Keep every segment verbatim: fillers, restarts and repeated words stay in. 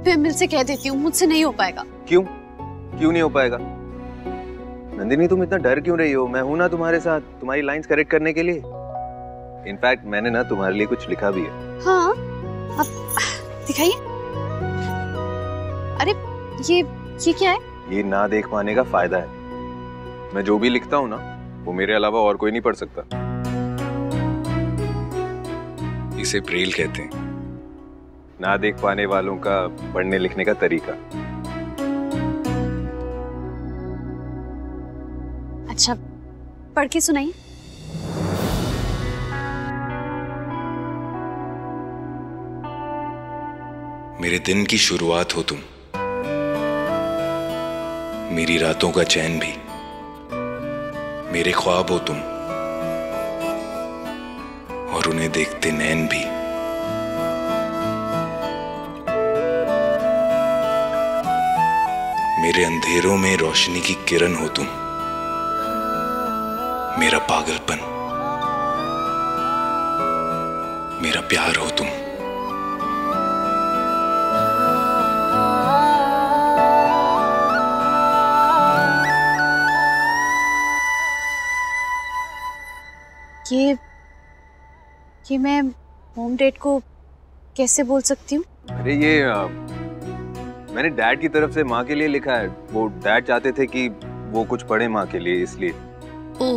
मैं मिल से कह देती हूँ, मुझसे नहीं हो पाएगा। क्यों क्यों नहीं हो पाएगा? नंदिनी तुम इतना डर क्यों रही हो? मैं हूं ना तुम्हारे साथ, तुम्हारी लाइंस करेक्ट करने के लिए। इनफैक्ट मैंने ना तुम्हारे लिए कुछ लिखा भी है। हाँ, अब दिखाइए। अरे ये ये क्या है? ये ना देख पाने का फायदा है। मैं जो भी लिखता हूँ ना, वो मेरे अलावा और कोई नहीं पढ़ सकता। इसे ब्रेल कहते हैं, ना देख पाने वालों का पढ़ने लिखने का तरीका। अच्छा, पढ़ के सुनाइए। मेरे दिन की शुरुआत हो तुम, मेरी रातों का चैन भी, मेरे ख्वाब हो तुम और उन्हें देखते नैन भी। मेरे अंधेरों में रोशनी की किरण हो तुम, मेरा पागलपन, मेरा प्यार हो तुम। ये ये मैं होम डेट को कैसे बोल सकती हूँ? अरे ये आ, मैंने डैड की तरफ से माँ के लिए लिखा है। वो डैड चाहते थे कि वो कुछ पढ़े माँ के लिए, इसलिए। ओ,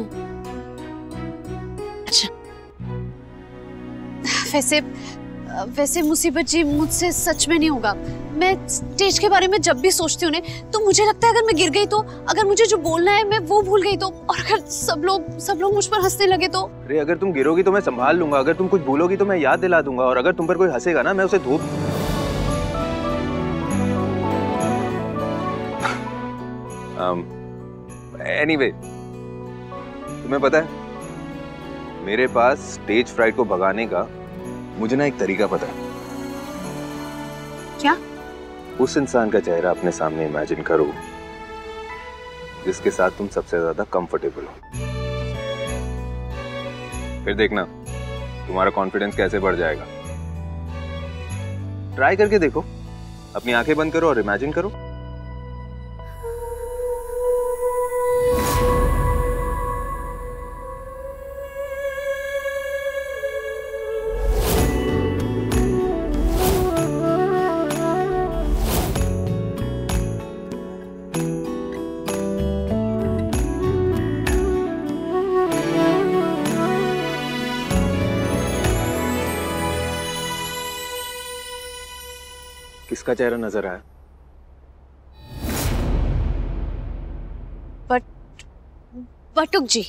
अच्छा। वैसे वैसे मुसीबत जी, मुझसे सच में नहीं होगा। मैं स्टेज के बारे में जब भी सोचती हूँ तो मुझे लगता है अगर मैं गिर गई तो, अगर मुझे जो बोलना है मैं वो भूल गई तो, और अगर सब लोग सब लोग मुझ पर हंसने लगे तो। अरे अगर तुम गिरोगी तो मैं संभाल लूंगा, अगर तुम कुछ भूलोगी तो मैं याद दिला दूंगा, और अगर तुम पर कोई हंसेगा ना, मैं उसे धूप। एनीवे, तुम्हें पता है मेरे पास स्टेज फ्राइट को भगाने का मुझे ना एक तरीका पता है। क्या? उस इंसान का चेहरा अपने सामने इमेजिन करो जिसके साथ तुम सबसे ज्यादा कंफर्टेबल हो। फिर देखना तुम्हारा कॉन्फिडेंस कैसे बढ़ जाएगा। ट्राई करके देखो, अपनी आंखें बंद करो और इमेजिन करो। किसका चेहरा नजर आया? बट बटुक जी।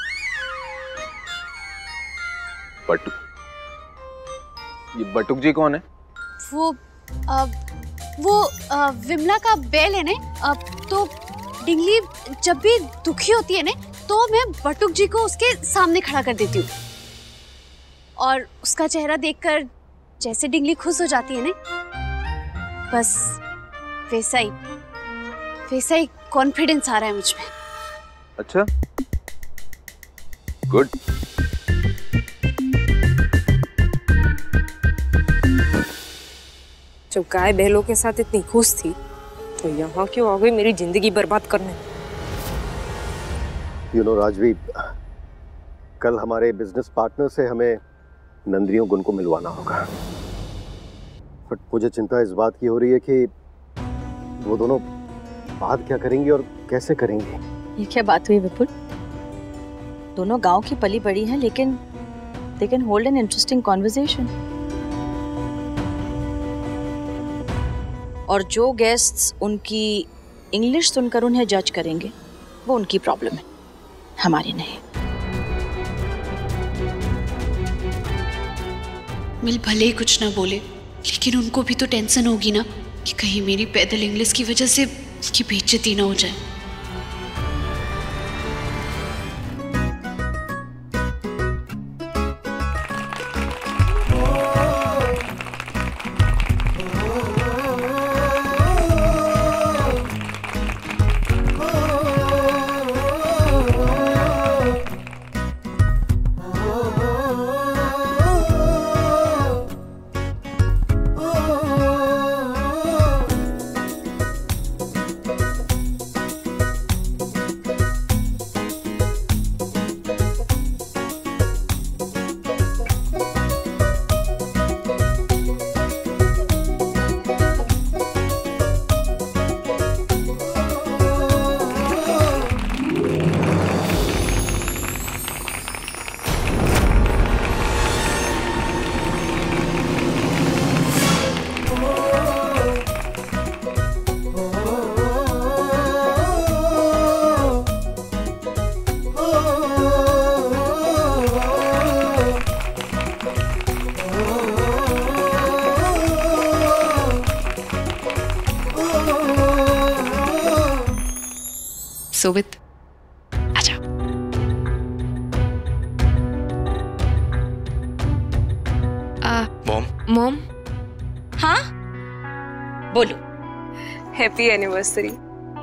बटुक? ये बटुक जी कौन है? वो आ, वो आ, विमला का बैल है ना। तो डिंगली जब भी दुखी होती है ना, तो मैं बटुक जी को उसके सामने खड़ा कर देती हूँ, और उसका चेहरा देखकर जैसे डिंगली खुश हो जाती है ना, बस वैसा ही वैसा ही कॉन्फिडेंस आ रहा है मुझ में। अच्छा, गुड। जब गाय बैलों के साथ इतनी खुश थी तो यहाँ क्यों आ गई मेरी जिंदगी बर्बाद करने? यू नो राजवी, कल हमारे बिजनेस पार्टनर से हमें नंदिनी और गुण को मिलवाना होगा, बट मुझे चिंता इस बात की हो रही है कि वो दोनों बात क्या करेंगी और कैसे करेंगी। ये क्या बात हुई विपुल? दोनों गांव की पली बड़ी हैं, लेकिन they can hold an interesting conversation. और जो गेस्ट्स उनकी इंग्लिश सुनकर उन्हें जज करेंगे, वो उनकी प्रॉब्लम है, हमारी नहीं। मिल भले ही कुछ ना बोले, लेकिन उनको भी तो टेंशन होगी ना कि कहीं मेरी पैदल इंग्लिश की वजह से उसकी बेइज्जती ना हो जाए। सोवित, आजा। मॉम। मॉम। हाँ बोलो। Happy anniversary.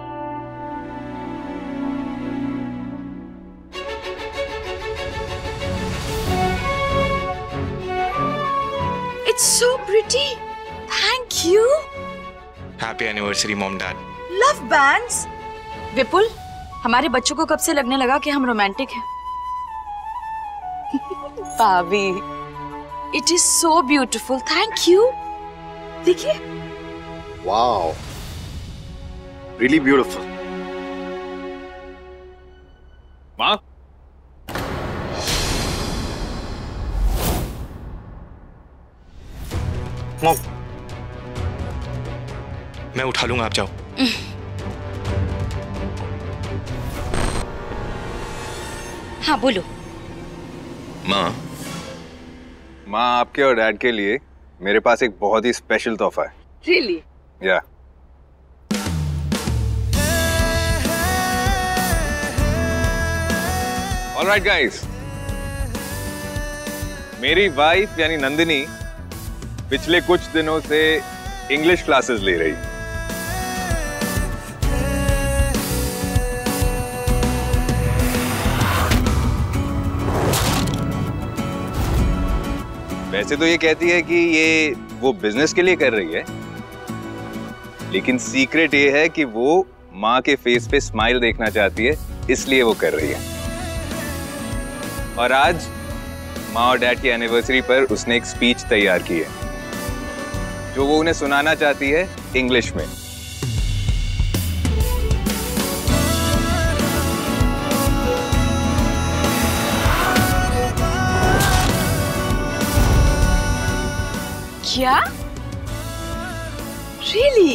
It's so pretty, thank you. Happy anniversary mom dad. Love bands. Vipul, हमारे बच्चों को कब से लगने लगा कि हम रोमांटिक हैं? भाभी, it is so beautiful, thank you. देखिए। Wow, really beautiful. माँ, मॉम, मैं उठा लूंगा, आप जाओ। हाँ बोलो। माँ माँ आपके और डैड के लिए मेरे पास एक बहुत ही स्पेशल तोहफा है। रियली? या ऑलराइट गाइस, मेरी वाइफ यानी नंदिनी पिछले कुछ दिनों से इंग्लिश क्लासेस ले रही। वैसे तो ये कहती है कि ये वो बिजनेस के लिए कर रही है, लेकिन सीक्रेट ये है कि वो माँ के फेस पे स्माइल देखना चाहती है, इसलिए वो कर रही है। और आज माँ और डैड की एनिवर्सरी पर उसने एक स्पीच तैयार की है जो वो उन्हें सुनाना चाहती है इंग्लिश में। क्या? रियली?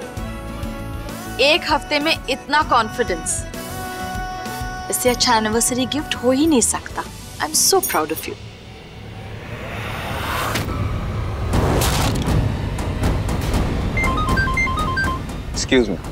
एक हफ्ते में इतना कॉन्फिडेंस, इससे अच्छा एनिवर्सरी गिफ्ट हो ही नहीं सकता। I am so proud of you. Excuse me.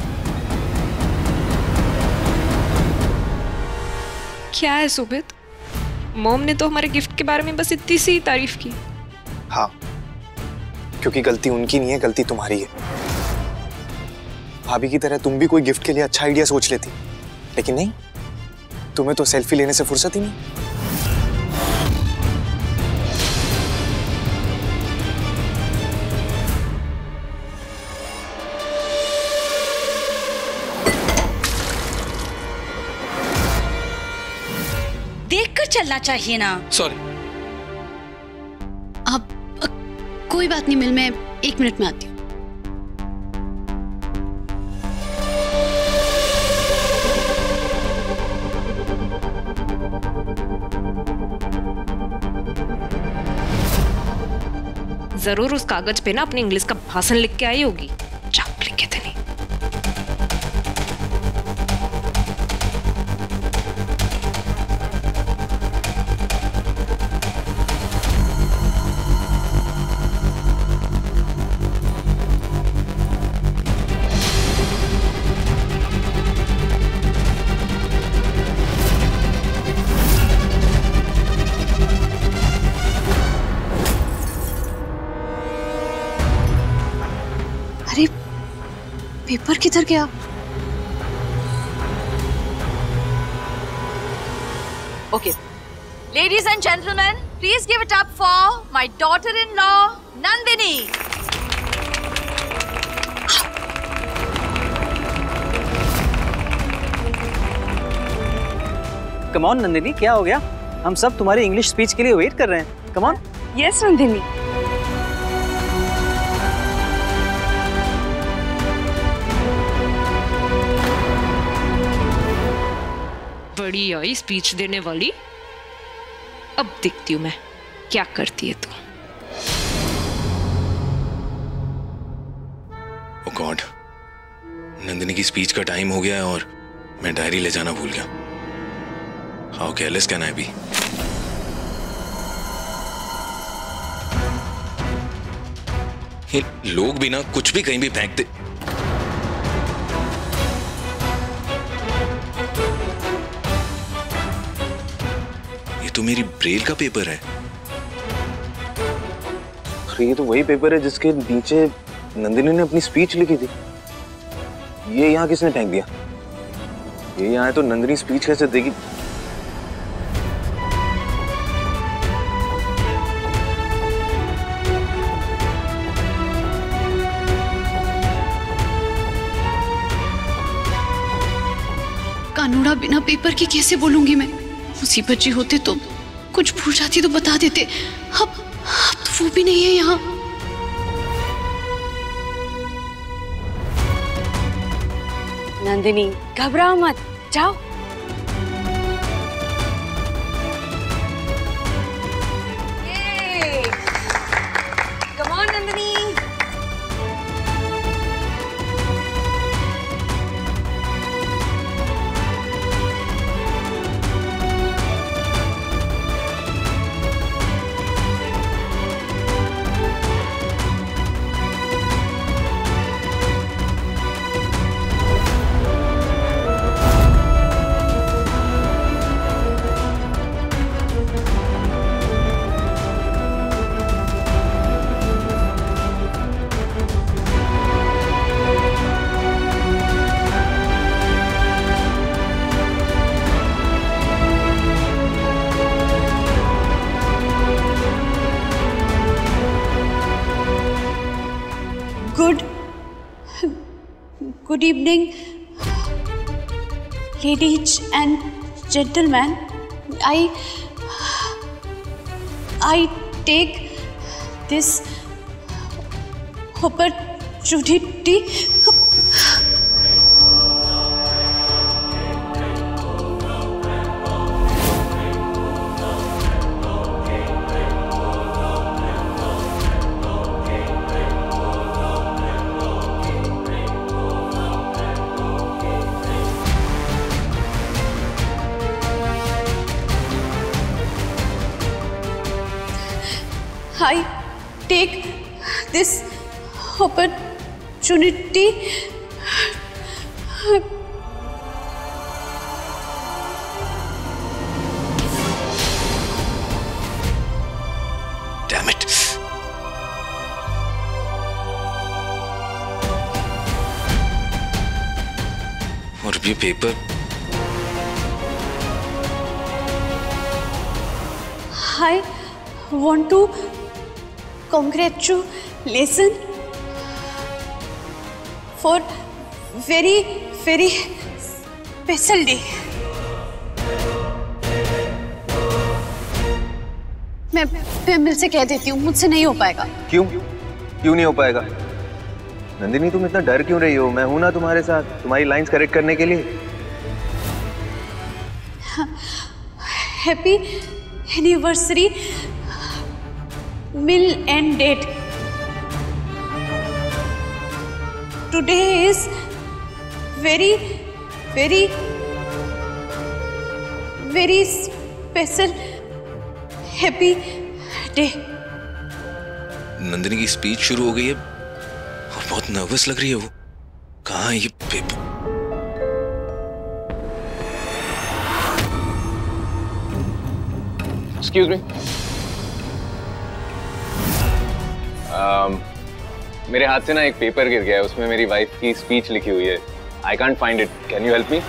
क्या है सुमित? मॉम ने तो हमारे गिफ्ट के बारे में बस इतनी सी तारीफ की। हाँ, क्योंकि गलती उनकी नहीं है, गलती तुम्हारी है। भाभी की तरह तुम भी कोई गिफ्ट के लिए अच्छा आइडिया सोच लेती, लेकिन नहीं, तुम्हें तो सेल्फी लेने से फुर्सत ही नहीं। देखकर चलना चाहिए ना। सॉरी। अब अ, कोई बात नहीं मिल, मैं एक मिनट में आती हूँ। जरूर उस कागज पे ना अपने इंग्लिश का भाषण लिख के आई होगी। जाओ लिख के देनी। अरे पेपर किधर गया? Okay. Ladies and gentlemen, please give it up for my daughter-in-law, Nandini. Come on Nandini, क्या हो गया? हम सब तुम्हारी इंग्लिश स्पीच के लिए वेट कर रहे हैं। Come on. यस नंदिनी। बड़ी आई स्पीच देने वाली। अब देखती हूँ मैं क्या करती है तू। ओ गॉड, नंदिनी की स्पीच का टाइम हो गया है और मैं डायरी ले जाना भूल गया। How careless can I be? ये लोग भी ना कुछ भी कहीं भी फेंकते। तो मेरी ब्रेल का पेपर है। अरे ये तो वही पेपर है जिसके नीचे नंदिनी ने अपनी स्पीच लिखी थी। ये यहाँ किसने फेंक दिया? ये यहाँ है तो नंदिनी स्पीच कैसे देगी? कानूड़ा बिना पेपर के कैसे बोलूंगी मैं? मुसीबत जी होते तो कुछ भूल जाती तो बता देते। अब, अब तो वो भी नहीं है यहाँ। नंदिनी घबराओ मत, जाओ। Come on Nandini. Good, good evening, ladies and gentlemen. I, I take this opportunity. I take this opportunity Damn it. और अब ये paper I want to congratulation for very very special day. मैं मैं मिल से कह देती हूँ, मुझसे नहीं हो पाएगा। क्यों क्यों नहीं हो पाएगा? नंदिनी तुम इतना डर क्यों रही हो? मैं हूं ना तुम्हारे साथ, तुम्हारी लाइंस करेक्ट करने के लिए। Happy anniversary Mill and date. Today is very, very, very special, happy day. Nandini की स्पीच शुरू हो गई है और बहुत नर्वस लग रही है वो। कहाँ है ये पेपर? Excuse me. Um, मेरे हाथ से ना एक पेपर गिर गया है, उसमें मेरी वाइफ की स्पीच लिखी हुई है। I can't find it, can you help me?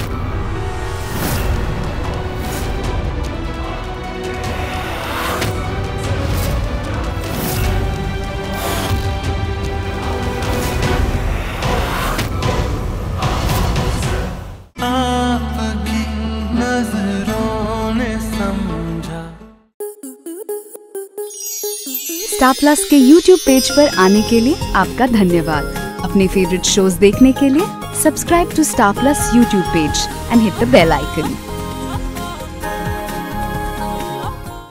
Star Plus के यूट्यूब पेज पर आने के लिए आपका धन्यवाद। अपने फेवरेट शोज देखने के लिए subscribe to Star Plus YouTube page and hit the bell icon.